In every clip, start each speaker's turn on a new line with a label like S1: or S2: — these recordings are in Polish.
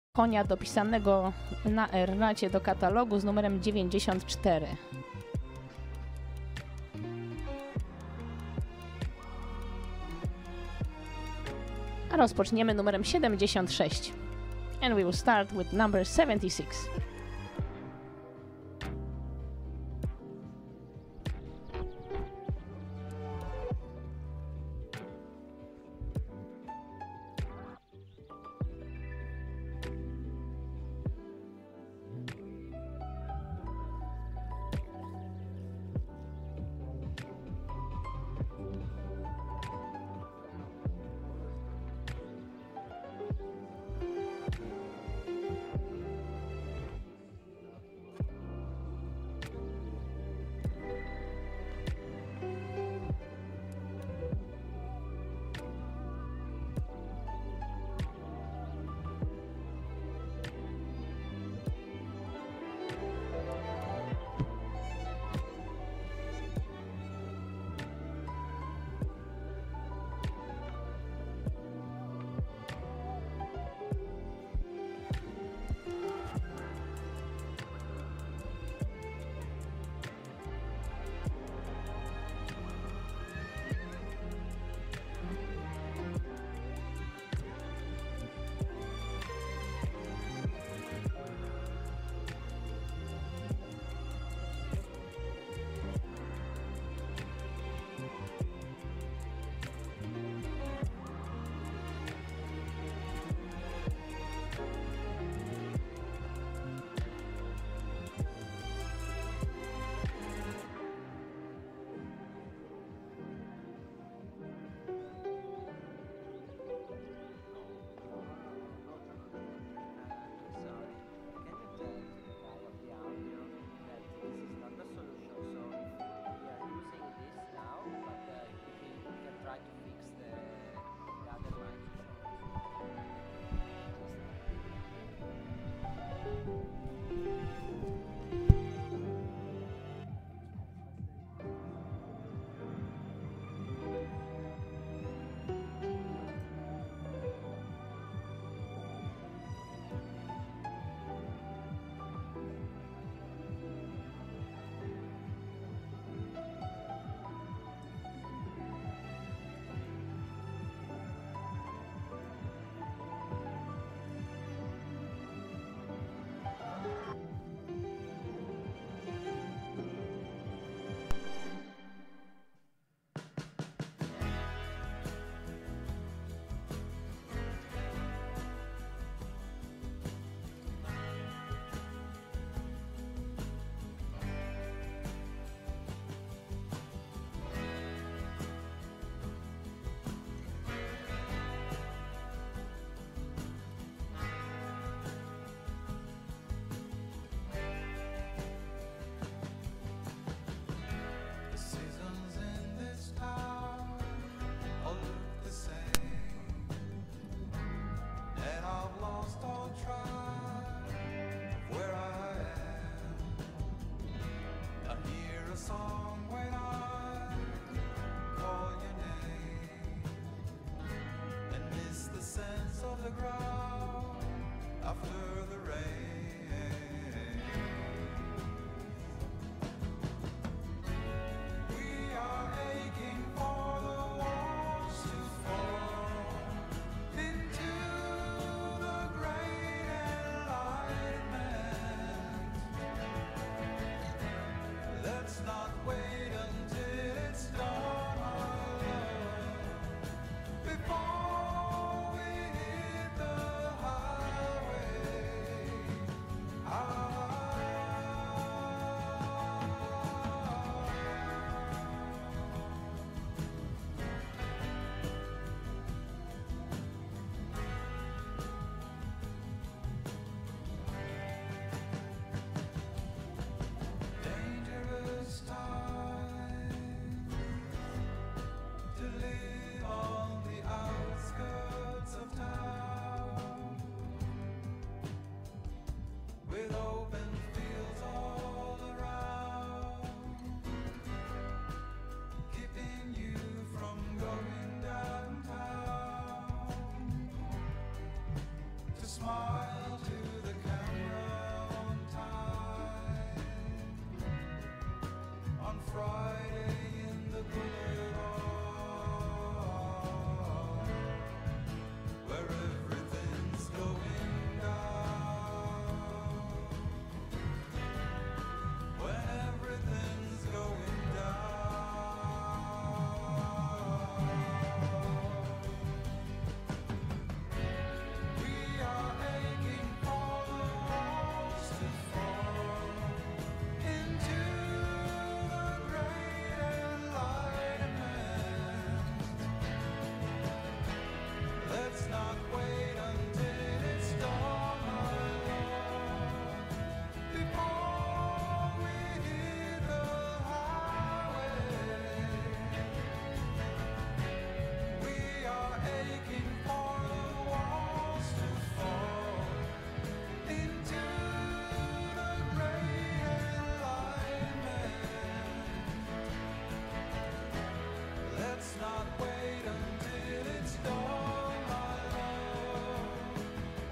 S1: konia dopisanego na Ernacie do katalogu z numerem 94. A rozpoczniemy numerem 76. And we will start with number 76.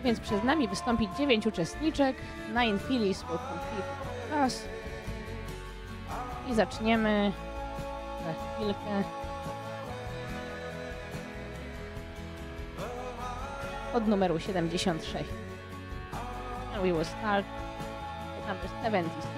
S1: Więc przed nami wystąpi 9 uczestniczek. 9 fillies will complete the class. I zaczniemy za chwilkę od numeru 76. And we will start with number 76.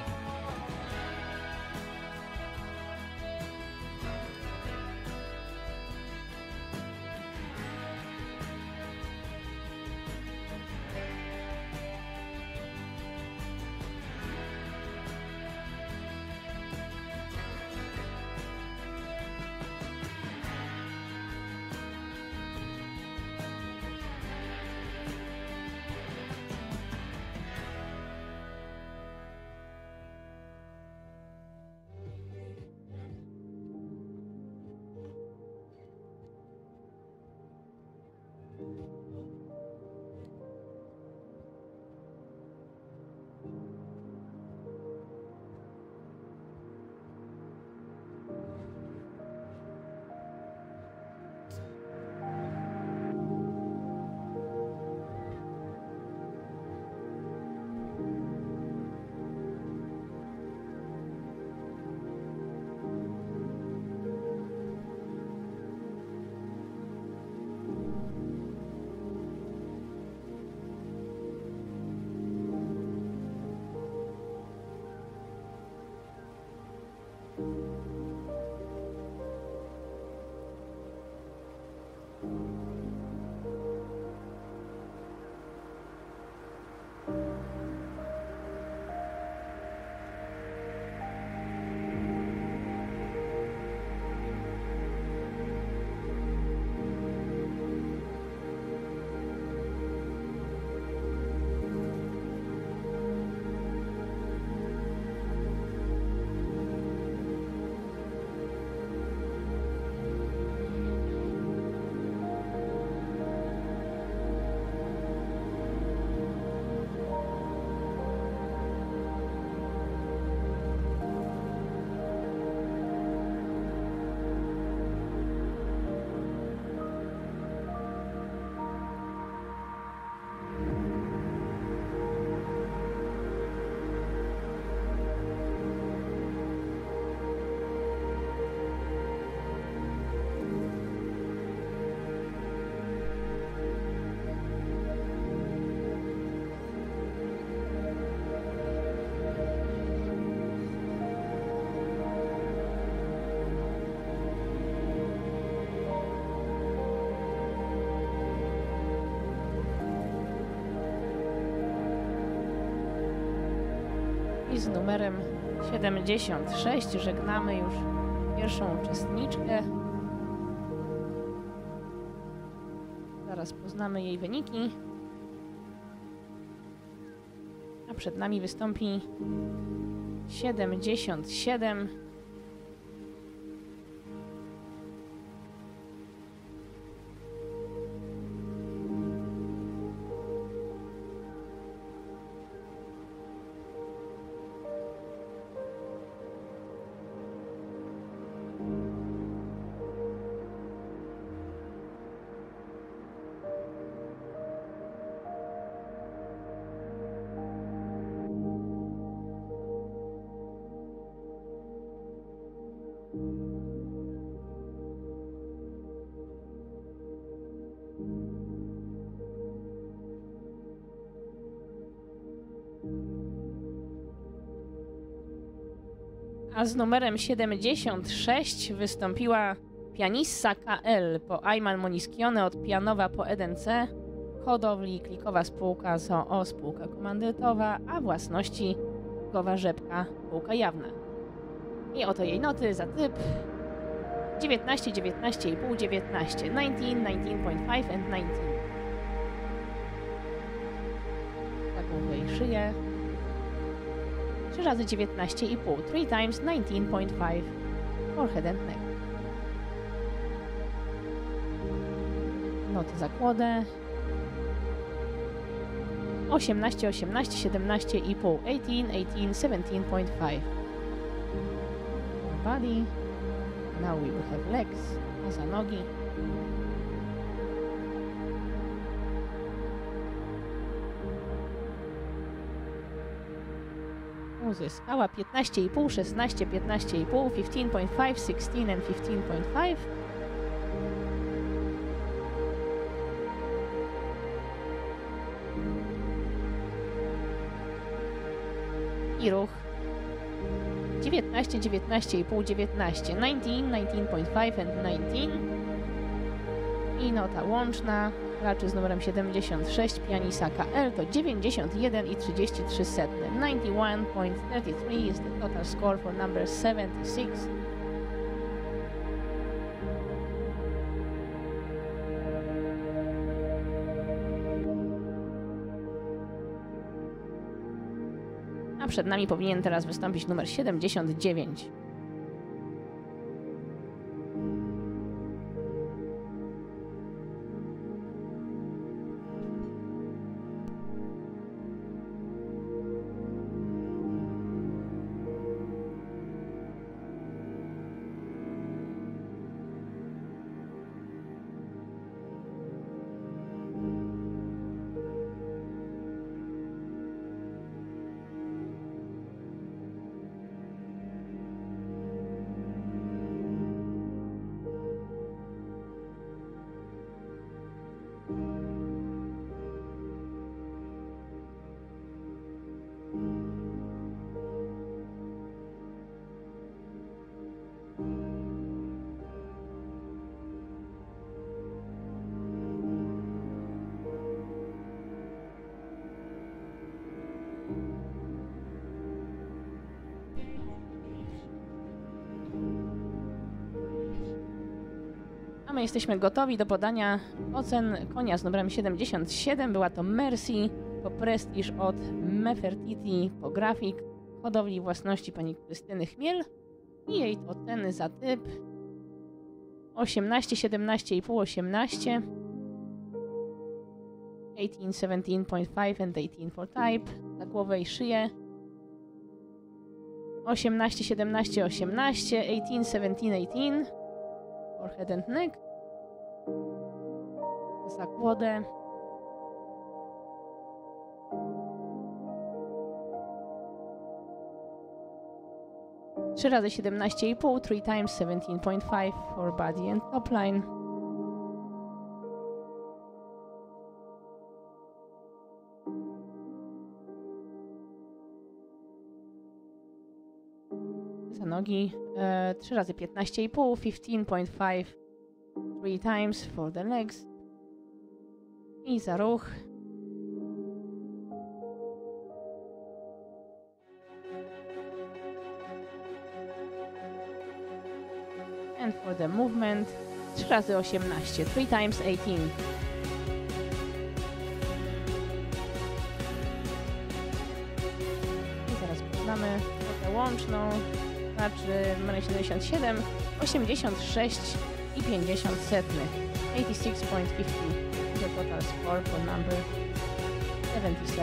S1: I z numerem 76 żegnamy już pierwszą uczestniczkę. Zaraz poznamy jej wyniki. A przed nami wystąpi 77. A z numerem 76 wystąpiła Pianissa KL po Ayman Moniskione od Pianowa po 1C, hodowli Klikowa Spółka z o.o. Spółka Komandytowa, a własności Gowa Rzepka Spółka Jawna. I oto jej noty za typ 19, 19,5, 19, 19, 19.5 and 19. Za głowę i szyję. 3 razy 19,5, 3 times 19.5 for head and neck. Noty za kłodę. 18, 18, 17,5, 18, 18, 17.5. Body. Now we will have legs. A za nogi. uzyskała 15,5, 16, 15,5, 15.5, 16 and 15.5. I ruch 19, 19,5, 19, 19, 19.5 and 19. I nota łączna graczy z numerem 76 Pianissa KL to 91,33. 91.33 is the total score for number 76. A przed nami powinien teraz wystąpić numer 79. A my jesteśmy gotowi do podania ocen konia z numerem 77. Była to Mercy, po prestiż od Nefertiti, po grafik hodowli własności pani Krystyny Chmiel i jej oceny za typ 18, 17,5, 18, 18, 17.5 and 18 for type, za głowę i szyję 18, 17, 18, 18, 17, 18 for head and neck, za kłodę 3 razy 17,5, 3 times 17.5 for body and top line. Za nogi 3 razy 15,5, 15.5, 3 times for the legs. I za ruch and for the movement 3 razy 18, 3 times 18. I teraz poznamy kwotę łączną. Znaczy numer 77, 86 i 50 setnych. 86.50 the total score for number 77.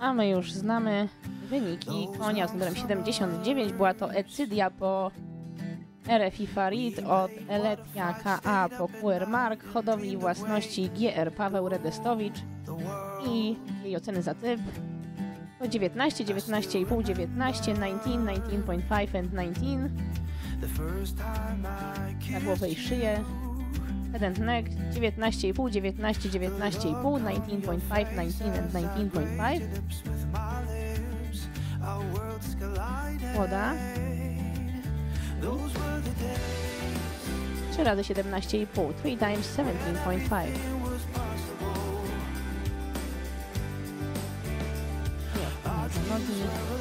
S1: A my już znamy wyniki konia z numerem 79. Była to Ecydia po RFI Farid od Eletia KA po QR Mark, hodowli własności GR Paweł Redestowicz i jej oceny za typ to 19, 19,5, 19, 19, 19.5 and 19. Na głowę i szyję. Head and neck 19,5, 19, 19,5, 19.5, 19 and 19.5. Młoda. 3 razy 17,5, 3 times 17.5. Nogi.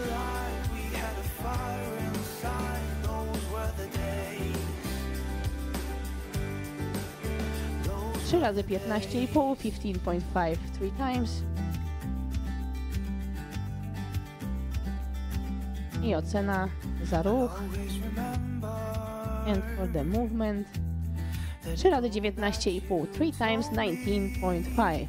S1: 3 razy 15,5, 15.5, 3 times. I ocena za ruch. And for the movement. 3 razy 19,5, 3 times 19.5.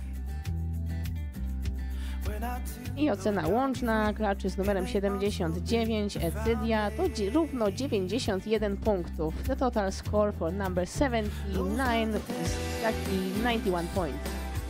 S1: I ocena łączna klaczy z numerem 79 Ecydia to równo 91 punktów. The total score for number 79 is exactly 91 points.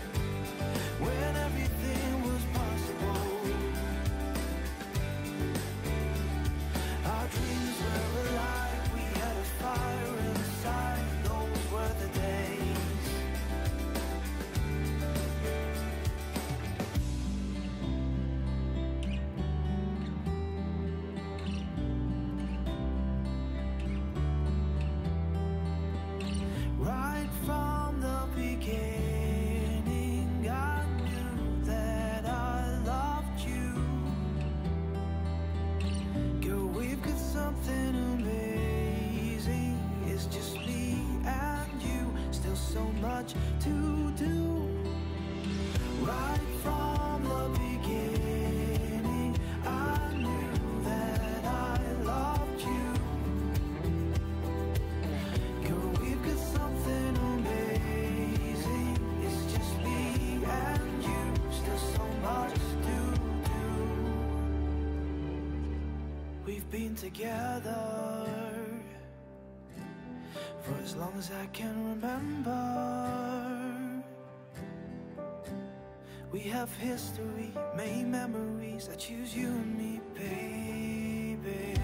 S2: Together for as long as I can remember. We have history, many memories. I choose you and me, baby.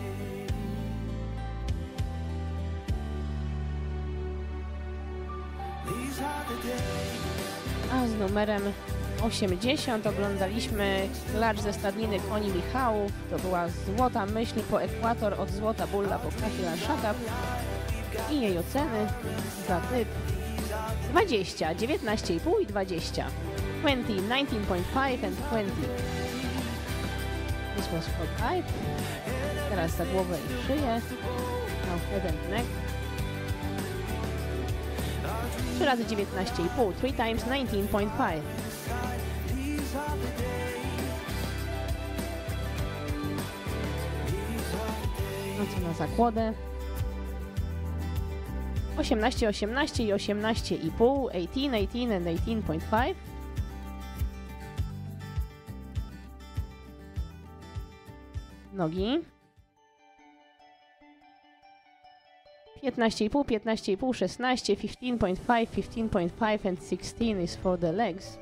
S2: These are the days.
S1: A z numerem 80 oglądaliśmy klacz ze stadniny koni Michałów. To była Złota Myśl po Ekwator od Złota Bulla po Kahila Shakab i jej oceny za typ 20, 19,5 i 20. 20, 19.5 and 20. This was for type. Teraz za głowę i szyję. Now head and neck. 3 razy 19,5, 3 times 19.5. No co na zakłodę? 18, 18 i 18,5, 18, 18 and 18.5. Nogi. 15,5, 15,5, 16, 15.5, 15.5 and 16 is for the legs.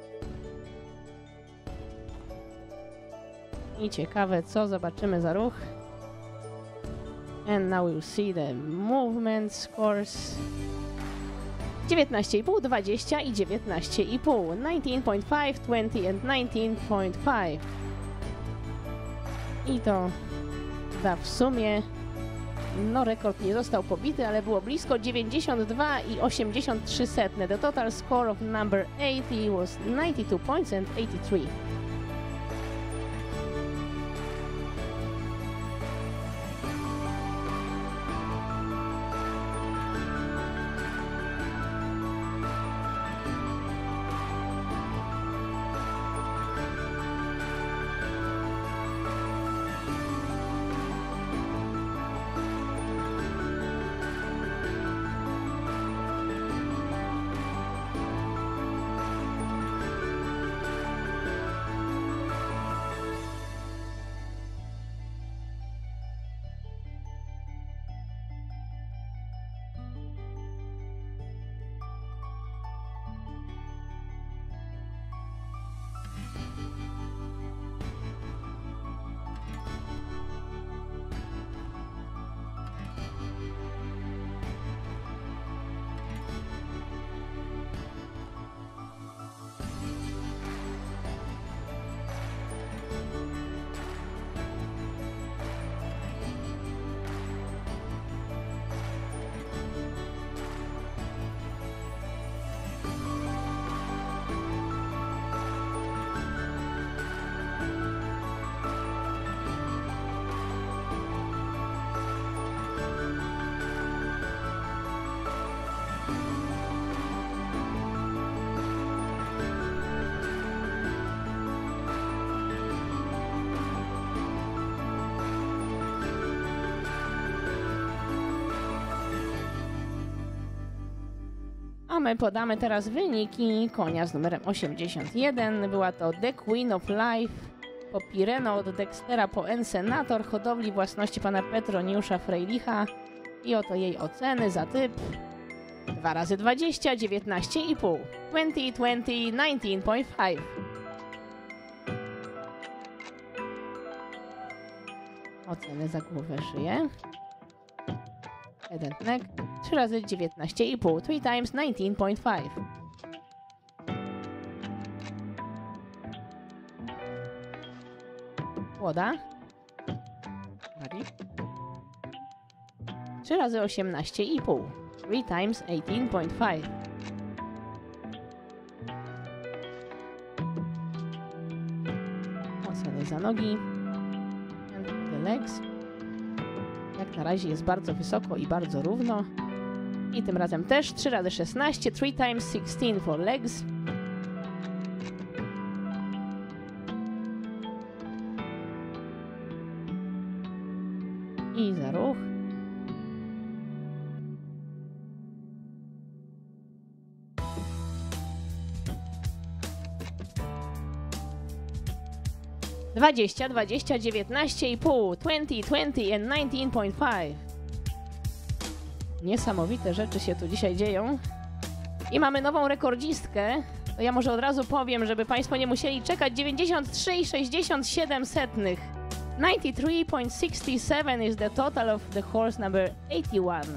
S1: I ciekawe co zobaczymy za ruch. And now we'll see the movement scores. 19,5, 20 i 19,5. 19.5, 20 and 19.5. I to da w sumie, no rekord nie został pobity, ale było blisko 92,83. The total score of number 80 was 92 points and 83. A my podamy teraz wyniki konia z numerem 81. Była to The Queen of Life po Pireno od Dextera po Ensenator, hodowli własności pana Petroniusza Frejlicha. I oto jej oceny za typ 2 razy 20, 19,5. 20, 20, 19,5. Oceny za głowę, szyję. Head and neck. 3 razy 19,5. 3 times 19,5. Łoda. 3 razy 18,5. 3 times 18,5. Oceny za nogi. And the legs. Jak na razie jest bardzo wysoko i bardzo równo. I tym razem też 3 razy 16. 3 times 16 for legs. I za ruch. Dwadzieścia, 19,5. 20, 20 and 19,5. Niesamowite rzeczy się tu dzisiaj dzieją. I mamy nową rekordzistkę. To ja może od razu powiem, żeby Państwo nie musieli czekać. 93,67. 93.67 is the total of the horse number 81.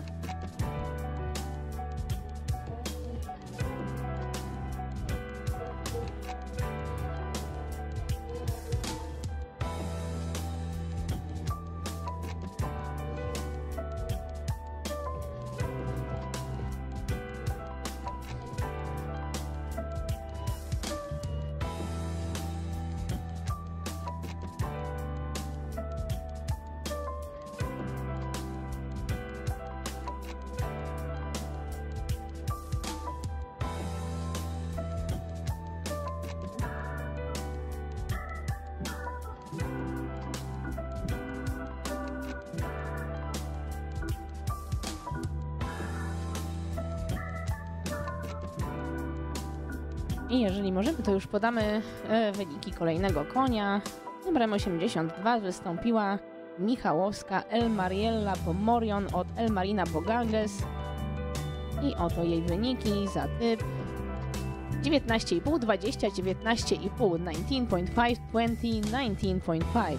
S1: I jeżeli możemy, to już podamy wyniki kolejnego konia. Numerem 82 wystąpiła Michałowska El Mariella Pomorion od El Marina Boganges. I oto jej wyniki za typ 19,5, 20, 19,5, 19,5, 20, 19,5.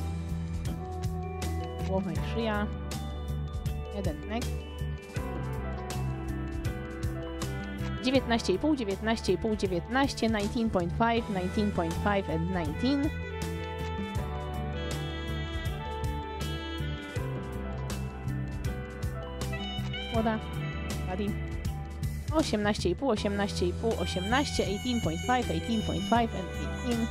S1: Głowa i szyja. Head and neck. 19,5, 19,5, 19, 19,5, 19,5 and 19. Woda, body. 18,5, 18,5, 18, 18,5, 18,5 and 18.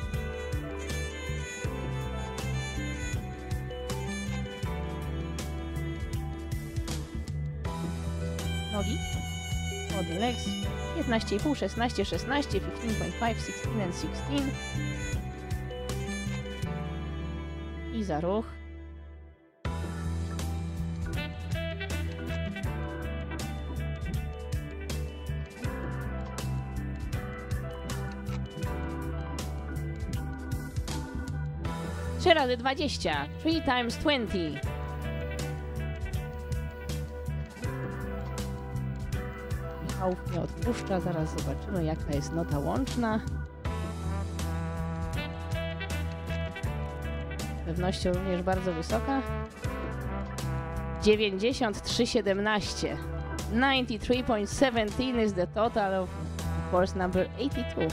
S1: Nogi. For the legs, 15,5, 16, 16, 15,5, 16 and 16. I za ruch. Trzy razy 20. 3 times 20. Michałów nie odpuszcza, zaraz zobaczymy jaka jest nota łączna. Z pewnością również bardzo wysoka. 93,17. 93.17 is the total of horse number 82.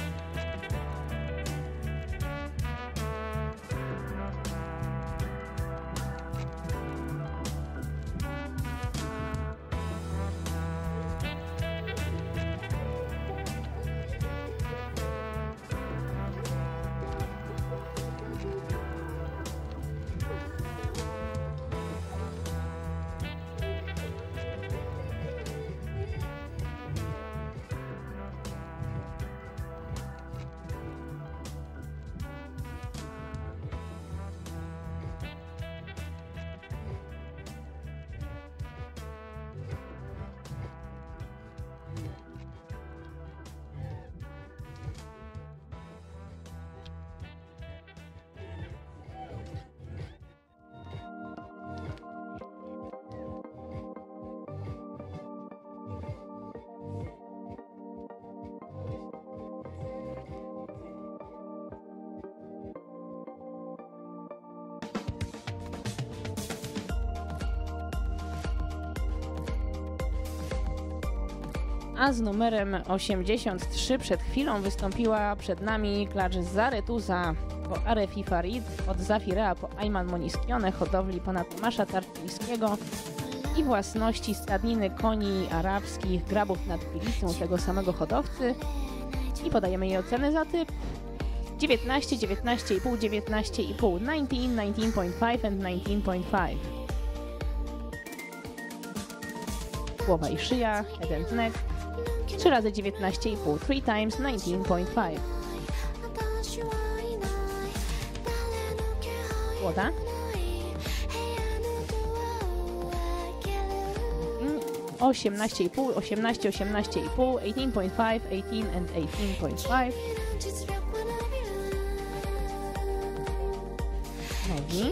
S1: A z numerem 83 przed chwilą wystąpiła przed nami klacz Zaretuza po Arefi Farid, od Zafirea po Ayman Moniskione, hodowli pana Tomasza Tarczyńskiego i własności stadniny koni arabskich Grabów nad Pilicą tego samego hodowcy. I podajemy jej oceny za typ 19, 19,5, 19,5, 19, 19.5 and 19.5. Głowa i szyja, head and neck, 3 razy 19,5, 3 times 19.5. Łoda. 18,5, 18, 18,5, 18.5, 18 and 18.5. Nogi.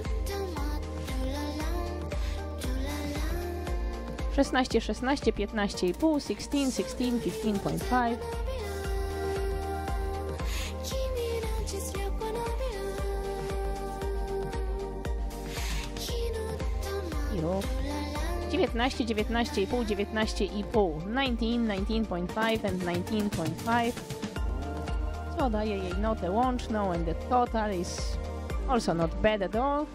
S1: 16, 16, 15,5, 16, 16, 15.5. I ruch. 19, 19,5, 19,5, 19, 19.5 and 19.5. Co daje jej notę łączną, and the total is also not bad at all.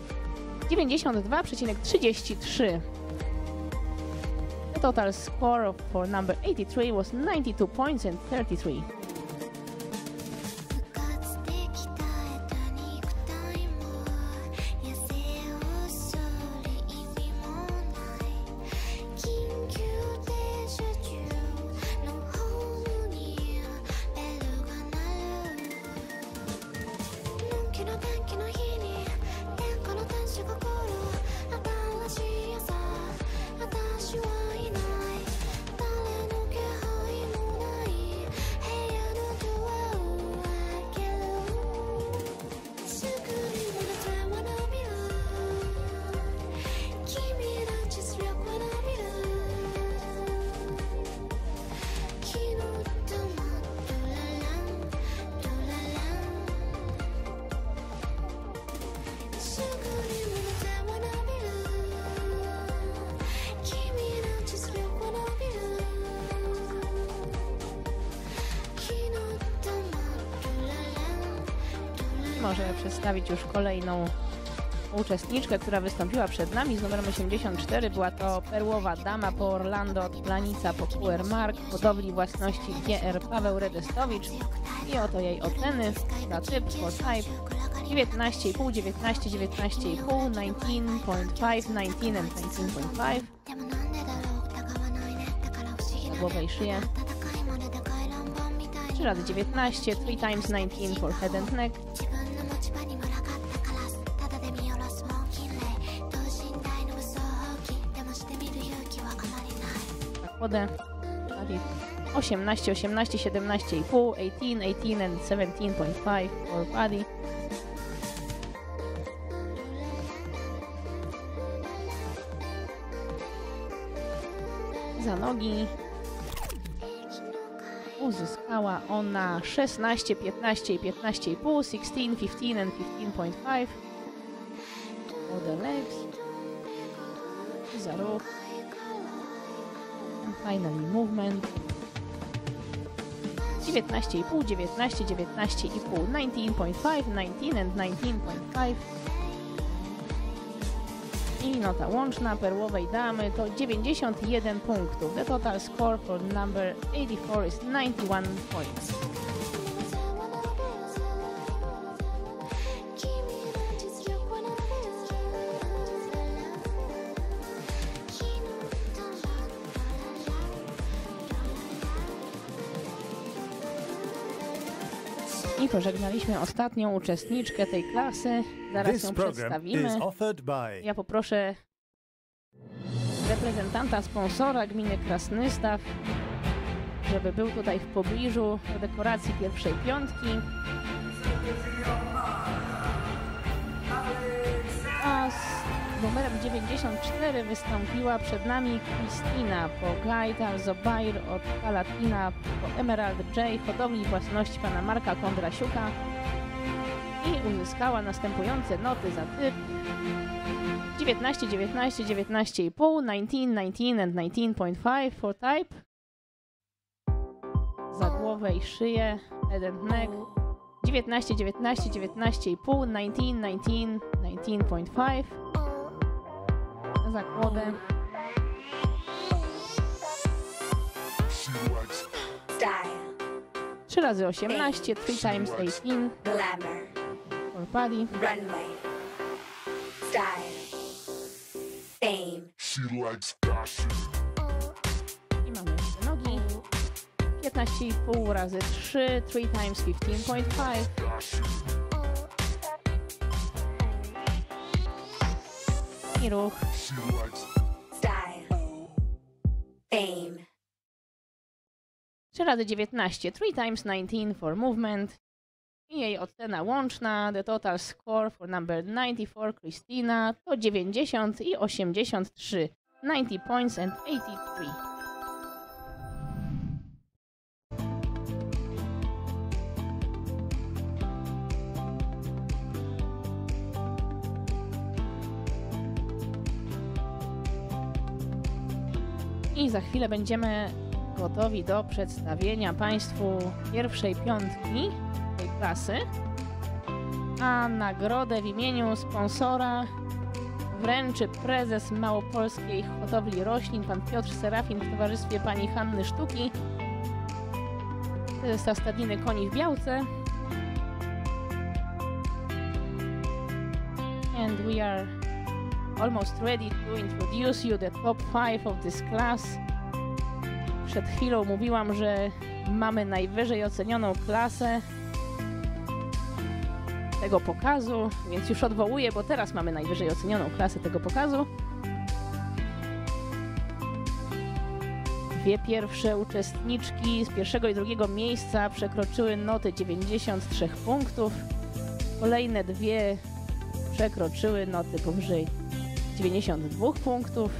S1: 92,33. The total score for number 83 was 92 points and 33. Możemy przedstawić już kolejną uczestniczkę, która wystąpiła przed nami z numerem 84. Była to Perłowa Dama po Orlando od Planica po QR Mark, hodowli własności GR Paweł Redestowicz. I oto jej oceny za typ, for type 19,5, 19, 19,5, 19.5, 19 and 19.5. Głowę i szyję. 3 razy 19, 3 times 19 for head and neck. Wodę. 18, 18, 17,5, 18, 18 and 17.5 for body. Za nogi uzyskała ona 16, 15 i 15,5, 16, 15 and 15.5 for the legs. Za ruch. And finally movement. 19,5, 19, 19,5, 19.5, 19 and 19.5. I nota łączna Perłowej Damy to 91 punktów. The total score for number 84 is 91 points. I pożegnaliśmy ostatnią uczestniczkę tej klasy. Zaraz ją przedstawimy. Ja poproszę reprezentanta sponsora gminy Krasnystaw, żeby był tutaj w pobliżu do dekoracji pierwszej piątki. A z numerem 94 wystąpiła przed nami Kristina po Gaita Zobair od Palatina po Emerald J, hodowli własności pana Marka Kondrasiuka, i uzyskała następujące noty za typ 19, 19, 19,5, 19, 19 and 19.5 for type za głowę i szyję, head and neck. 19, 19, 19,5, 19, 19, 19,5 za kłodę.
S3: Style.
S1: 3 razy 18, 3 times 18
S3: Glamour.
S1: for body.
S3: Runway. Style. Fame.
S1: I mamy jeszcze nogi. 15,5 razy 3, 3 times 15,5. I ruch.
S3: Style. Fame.
S1: 3 razy 19, 3 times 19 for movement. I jej ocena łączna, the total score for number 94, Christina, to 90 i 83. 90 points and 83. I za chwilę będziemy gotowi do przedstawienia Państwu pierwszej piątki tej klasy, a nagrodę w imieniu sponsora wręczy prezes Małopolskiej Hodowli Roślin, pan Piotr Serafin, w towarzystwie pani Hanny Sztuki, prezesa Stadniny Koni w Białce. And we are almost ready to introduce you the top 5 of this class. Przed chwilą mówiłam, że mamy najwyżej ocenioną klasę tego pokazu, więc już odwołuję, bo teraz mamy najwyżej ocenioną klasę tego pokazu. Dwie pierwsze uczestniczki z pierwszego i drugiego miejsca przekroczyły notę 93 punktów. Kolejne dwie przekroczyły noty powyżej 92 punktów.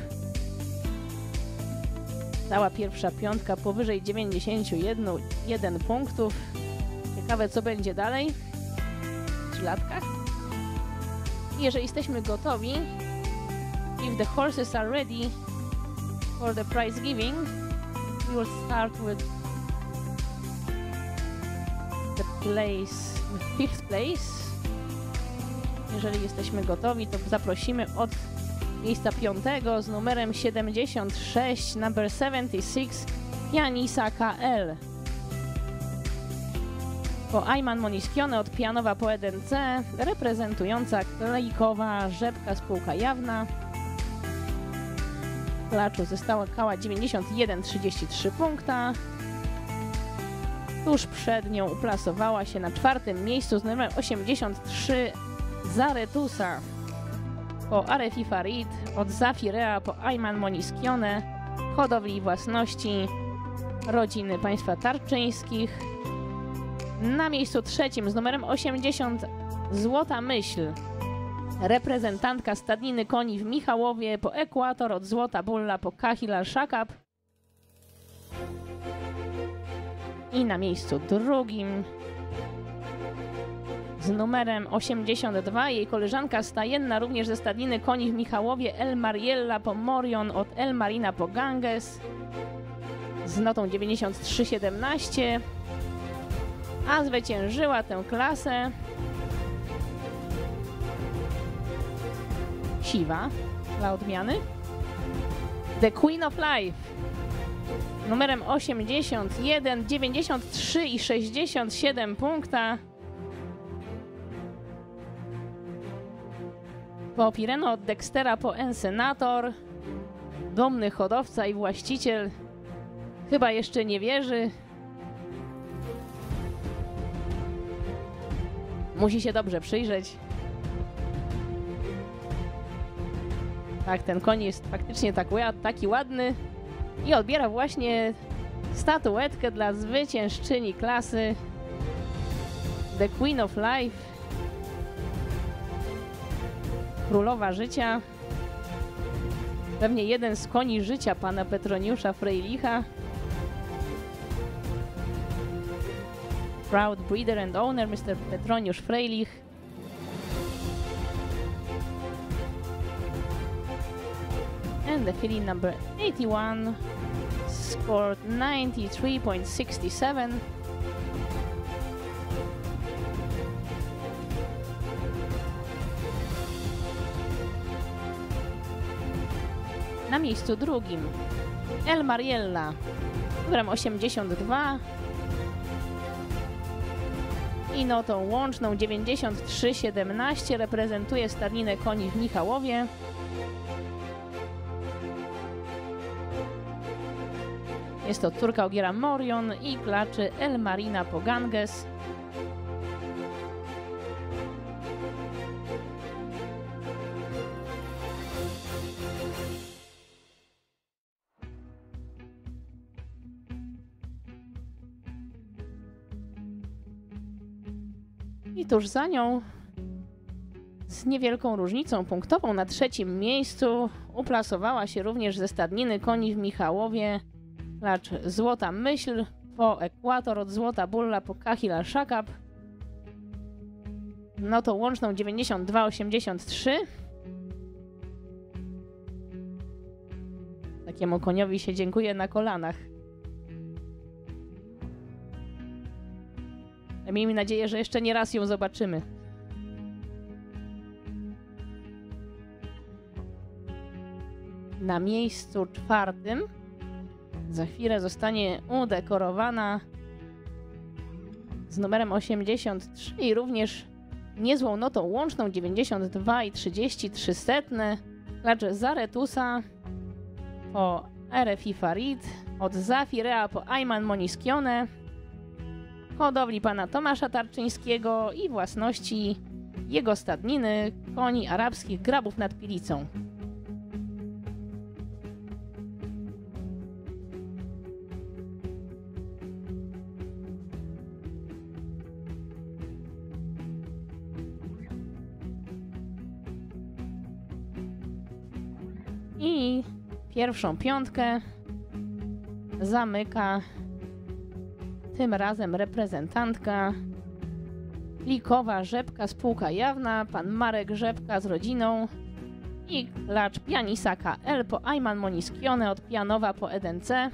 S1: Cała pierwsza piątka powyżej 91 punktów. Ciekawe, co będzie dalej w 3 latkach. I jeżeli jesteśmy gotowi, if the horses are ready for the prize giving, we will start with the place, with 5th place. Jeżeli jesteśmy gotowi, to zaprosimy od miejsca 5 z numerem 76, number 76, Pianisa KL. Po Ayman Moniskione od Pianowa po 1C, reprezentująca Klejkowa Rzepka spółka jawna. W klaczu zyskała 91,33 punkta. Tuż przed nią uplasowała się na 4. miejscu z numerem 83 Zaretusa. Po Arefi Farid od Zafirea po Ayman Moniskione, hodowli i własności rodziny państwa tarczyńskich. Na miejscu 3 z numerem 80 Złota Myśl, reprezentantka Stadniny Koni w Michałowie po Ekwator od Złota Bulla po Kahil Al-Shakab. I na miejscu 2 z numerem 82 jej koleżanka stajenna również ze Stadniny Koni w Michałowie, El Mariella po Morion od El Marina po Ganges z notą 93,17, a zwyciężyła tę klasę siwa, dla odmiany, The Queen of Life numerem 81, 93 i 67 punkta. Po Pireno od Dextera po Ensenator, dumny hodowca i właściciel chyba jeszcze nie wierzy. Musi się dobrze przyjrzeć. Tak, ten koń jest faktycznie taki ładny i odbiera właśnie statuetkę dla zwyciężczyni klasy The Queen of Life, królowa życia. Pewnie jeden z koni życia pana Petroniusza Frejlicha. Proud breeder and owner Mr. Petroniusz Frejlich. And the filly number 81, scored 93.67. Na miejscu drugim El Mariella z numerem 82 i notą łączną 93,17 reprezentuje stadninę koni w Michałowie. Jest to córka Ogiera Morion i klaczy El Marina Poganges. I tuż za nią, z niewielką różnicą punktową na trzecim miejscu, uplasowała się również ze stadniny koni w Michałowie klacz Złota Myśl po Ekwator, od Złota Bulla po Kahil Shakab. Notą łączną 92,83. Takiemu koniowi się dziękuję na kolanach. Miejmy nadzieję, że jeszcze nie raz ją zobaczymy. Na miejscu czwartym za chwilę zostanie udekorowana z numerem 83 i również niezłą notą łączną 92,33. Klacz Zaretusa po RFI Farid, od Zafirea po Ayman Moniskione, hodowli pana Tomasza Tarczyńskiego i własności jego stadniny koni arabskich Grabów nad Pilicą. I pierwszą piątkę zamyka tym razem reprezentantka Klikowa Rzepka, spółka jawna, pan Marek Rzepka z rodziną i klacz Pianisa KL po Ayman Moniskione, od Pianowa po Edence.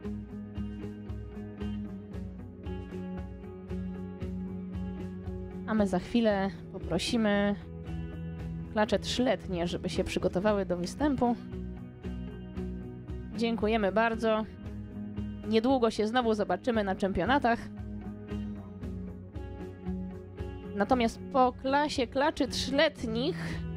S1: A my za chwilę poprosimy klacze trzyletnie, żeby się przygotowały do występu. Dziękujemy bardzo. Niedługo się znowu zobaczymy na czempionatach. Natomiast po klasie klaczy trzyletnich